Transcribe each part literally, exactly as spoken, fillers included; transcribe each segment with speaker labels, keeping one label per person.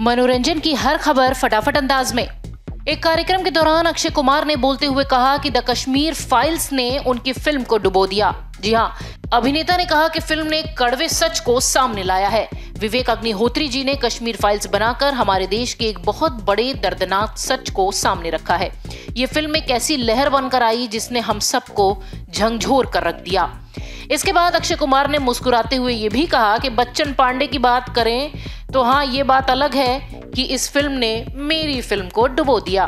Speaker 1: मनोरंजन की हर खबर फटाफट अंदाज में। एक कार्यक्रम के दौरान अक्षय कुमार ने बोलते हुए कहा कि द कश्मीर फाइल्स ने उनकी फिल्म को डुबो दिया। जी हाँ, अभिनेता ने कहा कि फिल्म ने कड़वे सच को सामने लाया है। विवेक अग्निहोत्री जी ने कश्मीर फाइल्स बनाकर हमारे देश के एक बहुत बड़े दर्दनाक सच को सामने रखा है। ये फिल्म एक ऐसी लहर बनकर आई जिसने हम सबको झंझोर कर रख दिया। इसके बाद अक्षय कुमार ने मुस्कुराते हुए ये भी कहा कि बच्चन पांडे की बात करें तो हाँ, ये बात अलग है कि इस फिल्म ने मेरी फिल्म को डुबो दिया।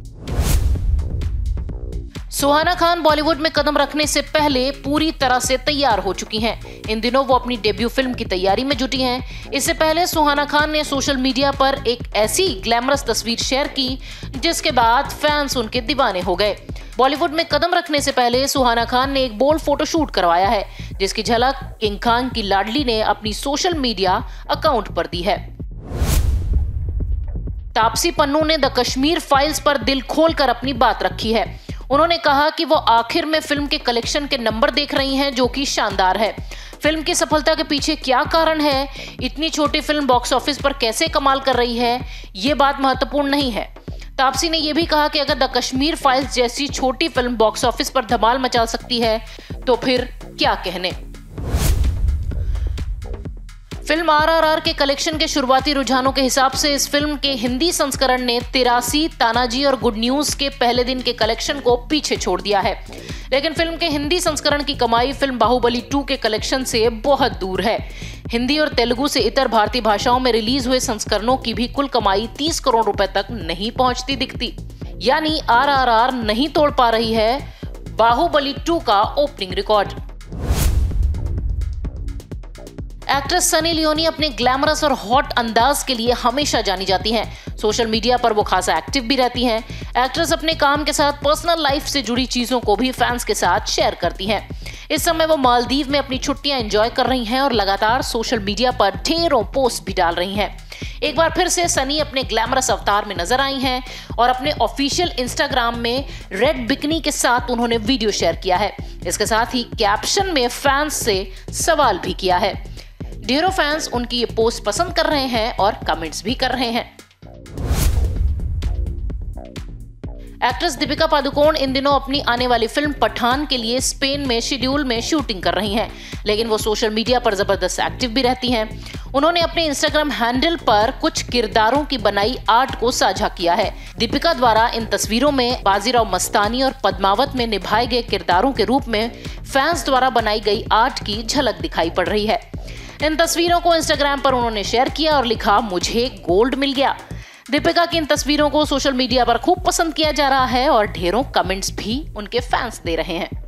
Speaker 1: सुहाना खान बॉलीवुड में कदम रखने से पहले पूरी तरह से तैयार हो चुकी हैं। इन दिनों वो अपनी डेब्यू फिल्म की तैयारी में जुटी हैं। इससे पहले सुहाना खान ने सोशल मीडिया पर एक ऐसी ग्लैमरस तस्वीर शेयर की जिसके बाद फैंस उनके दीवाने हो गए। बॉलीवुड में कदम रखने से पहले सुहाना खान ने एक बोल्ड फोटोशूट करवाया है, जिसकी झलक किंग खान की लाडली ने अपनी सोशल मीडिया अकाउंट पर दी है। तापसी पन्नू ने द कश्मीर फाइल्स पर दिल खोलकर अपनी बात रखी है। उन्होंने कहा कि वो आखिर में फिल्म के कलेक्शन के नंबर देख रही हैं, जो कि शानदार है। फिल्म की सफलता के पीछे क्या कारण है, इतनी छोटी फिल्म बॉक्स ऑफिस पर कैसे कमाल कर रही है, ये बात महत्वपूर्ण नहीं है। तापसी ने यह भी कहा कि अगर द कश्मीर फाइल्स जैसी छोटी फिल्म बॉक्स ऑफिस पर धमाल मचा सकती है तो फिर क्या कहने। फिल्म आर आर आर के कलेक्शन के शुरुआती रुझानों के हिसाब से इस फिल्म के हिंदी संस्करण ने तिरासी, तानाजी और गुड न्यूज के पहले दिन के कलेक्शन को पीछे छोड़ दिया है। लेकिन फिल्म के हिंदी संस्करण की कमाई फिल्म बाहुबली टू के कलेक्शन से बहुत दूर है। हिंदी और तेलुगु से इतर भारतीय भाषाओं में रिलीज हुए संस्करणों की भी कुल कमाई तीस करोड़ रुपए तक नहीं पहुंचती दिखती। यानी आर आर आर नहीं तोड़ पा रही है बाहुबली टू का opening record. Actress Sunny Leone अपने ग्लैमरस और हॉट अंदाज के लिए हमेशा जानी जाती हैं। सोशल मीडिया पर वो खासा एक्टिव भी रहती हैं। एक्ट्रेस अपने काम के साथ पर्सनल लाइफ से जुड़ी चीजों को भी फैंस के साथ शेयर करती हैं। इस समय वो मालदीव में अपनी छुट्टियां एंजॉय कर रही हैं और लगातार सोशल मीडिया पर ढेरों पोस्ट भी डाल रही हैं। एक बार फिर से सनी अपने ग्लैमरस अवतार में नजर आई हैं और अपने ऑफिशियल इंस्टाग्राम में रेड बिकनी के साथ उन्होंने वीडियो शेयर किया है। इसके साथ ही कैप्शन में फैंस से सवाल भी किया है। ढेरों फैंस उनकी ये पोस्ट पसंद कर रहे हैं और कमेंट्स भी कर रहे हैं। एक्ट्रेस दीपिका पादुकोण इन दिनों अपनी आने वाली फिल्म पठान के लिए स्पेन में शेड्यूल में शूटिंग कर रही हैं, लेकिन वो सोशल मीडिया पर जबरदस्त एक्टिव भी रहती हैं। उन्होंने अपने इंस्टाग्राम हैंडल पर कुछ किरदारों की बनाई आर्ट को साझा किया है। दीपिका द्वारा इन तस्वीरों में बाजीराव मस्तानी और पद्मावत में निभाए गए किरदारों के रूप में फैंस द्वारा बनाई गई आर्ट की झलक दिखाई पड़ रही है। इन तस्वीरों को इंस्टाग्राम पर उन्होंने शेयर किया और लिखा, मुझे गोल्ड मिल गया। दीपिका की इन तस्वीरों को सोशल मीडिया पर खूब पसंद किया जा रहा है और ढेरों कमेंट्स भी उनके फैंस दे रहे हैं।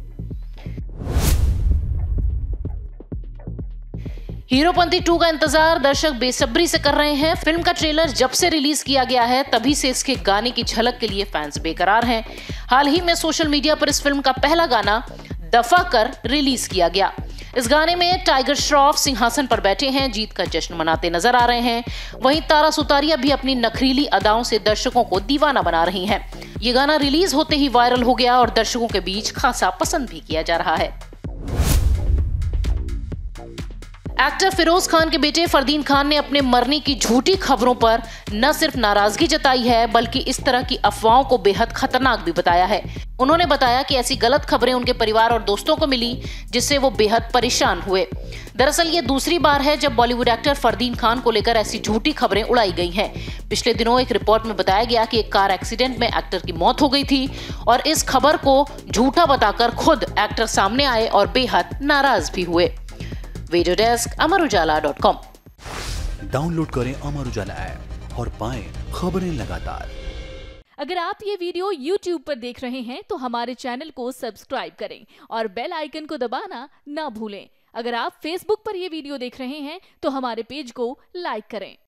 Speaker 1: हीरोपंती टू का इंतजार दर्शक बेसब्री से कर रहे हैं। फिल्म का ट्रेलर जब से रिलीज किया गया है तभी से इसके गाने की झलक के लिए फैंस बेकरार हैं। हाल ही में सोशल मीडिया पर इस फिल्म का पहला गाना दफा कर रिलीज किया गया। इस गाने में टाइगर श्रॉफ सिंहासन पर बैठे हैं, जीत का जश्न मनाते नजर आ रहे हैं। वहीं तारा सुतारिया भी अपनी नखरीली अदाओं से दर्शकों को दीवाना बना रही हैं। ये गाना रिलीज होते ही वायरल हो गया और दर्शकों के बीच खासा पसंद भी किया जा रहा है। एक्टर फिरोज खान के बेटे फरदीन खान ने अपने मरने की झूठी खबरों पर न सिर्फ नाराजगी जताई है बल्कि इस तरह की अफवाहों को बेहद खतरनाक भी बताया है। उन्होंने बताया कि ऐसी गलत खबरें उनके परिवार और दोस्तों को मिली जिससे वो बेहद परेशान हुए। दरअसल ये दूसरी बार है जब बॉलीवुड एक्टर फरदीन खान को लेकर ऐसी झूठी खबरें उड़ाई गई हैं। पिछले दिनों एक रिपोर्ट में बताया गया कि एक कार एक्सीडेंट में एक्टर की मौत हो गई थी और इस खबर को झूठा बताकर खुद एक्टर सामने आए और बेहद नाराज भी हुए। Video desk Amar Ujala dot com.
Speaker 2: Download करें अमर उजाला ऐप और पाएं खबरें लगातार।
Speaker 3: अगर आप ये वीडियो यूट्यूब पर देख रहे हैं तो हमारे चैनल को सब्सक्राइब करें और बेल आइकन को दबाना ना भूलें। अगर आप फेसबुक पर ये वीडियो देख रहे हैं तो हमारे पेज को लाइक करें।